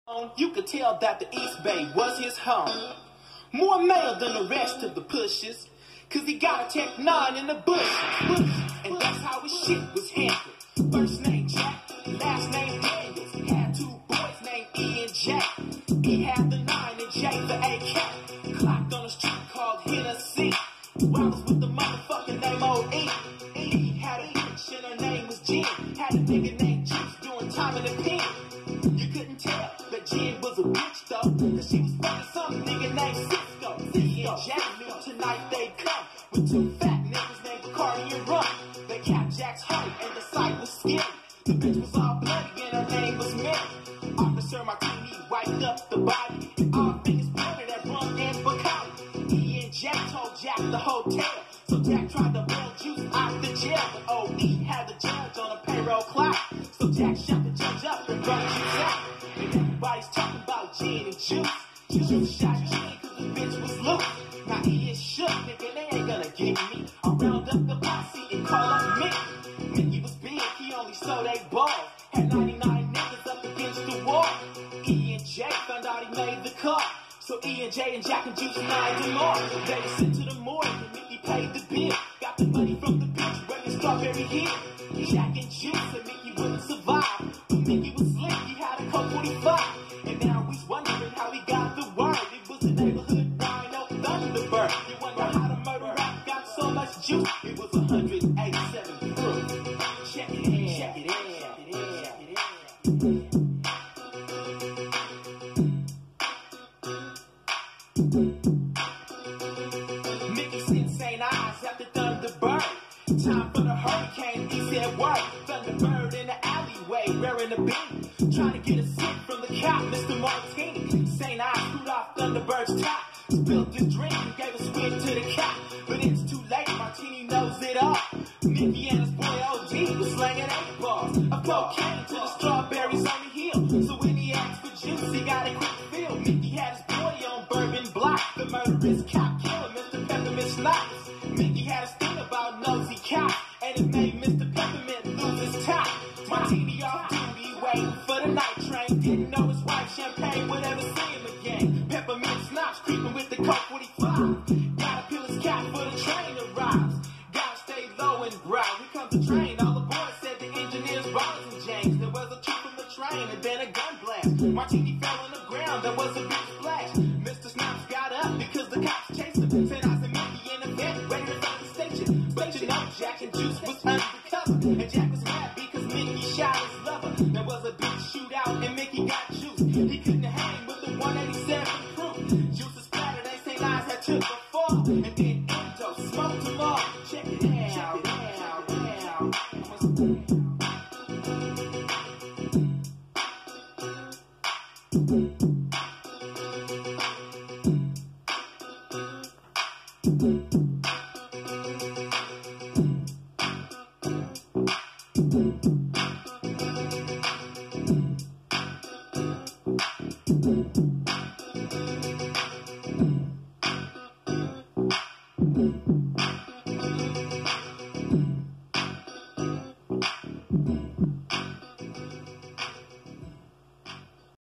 You could tell that the East Bay was his home. More male than the rest of the pushes, cause he got a Tech 9 in the bushes. And that's how his shit was handled. First name Jack, last name Daniels. He had two boys named E and J. E had the 9 and J the AK. Clocked on a street called Hennessy. While I was with the motherfucking name O.E. E had a bitch and her name was Jen. Had a nigga named Juice doing time in the pen. You couldn't tell that Jen was a bitch though, cause she was fucking some nigga named Cisco. E and Jack knew tonight they'd come with two fat niggas named Bacardi and Rum. They capped Jack's heart and the sight was scary. The bitch was all bloody and her name was Mary. Officer Martini wiped up the body and all fingers pointed at Rum and Bacardi. E and Jack told Jack the hotel, so Jack tried to bail Juice out the jail. But O.E. had the judge on a payroll clock, so Jack shut the judge up and brought Juice out. And everybody's talking about Jen and Juice. Juice shot Jen cause the bitch was loose. Now he is shook, nigga, they ain't gonna get me. I'll round up the posse and call up Mickey. Mickey was big, he only sold 8 balls. Had 99 niggas up against the wall. E and J found out he made the call, so E and J and Jack and Juice lied them off. They were sent to the morgue and Mickey paid the bill. Got the money from the bitch running Strawberry Hill. Jack and Juice said Mickey wouldn't survive, but Mickey was slick, he had a Colt 45. And now he's wondering how he got the word. It was a neighborhood rhino Thunderbird. You wonder how the murder rap got so much juice. It was 187 proof. Check it in, check it in, check it in, check it in. Mickey sent St. Eyes after Thunderbird. Time for the hurricane, he said word. Thunderbird in the alleyway, wearing a beanie, trying to get a sip from the cop, Mr. Martini. St. Eyes screwed off Thunderbird's top, spilled his drink and gave a swig to the cop. But it's too late, Martini knows it all. Mickey and his boy O.D. was slanging 8 balls of cocaine to the strawberries on the hill. So when he asked for juice, he got a quick fill. Mickey had his boy on Bourbon Block, the murderous cop killer, Mr. Peppermint Schnapps. Mickey had a sting about nosy cops, and it made Mr. Peppermint lose his top. Martini off duty, waiting for the night train. Didn't know his wife Champagne would ever see him again. Peppermint Schnapps creeping with the Colt 45. Gotta peel his cap for the train arrives. Gotta stay low and growl. Here comes the train. All the boys said the engineers, Rollins and James. There was a truck from the train and then a gun blast. Martini fell on the ground. There was a big splash. Mr. Schnapps got up because the cops chased him. Said I said Mickey in the vent, ready to find the station. But you know Jack and Juice was undercover, and Jack was mad because Mickey shot his lover. There was a big shootout and Mickey got juice. He couldn't hang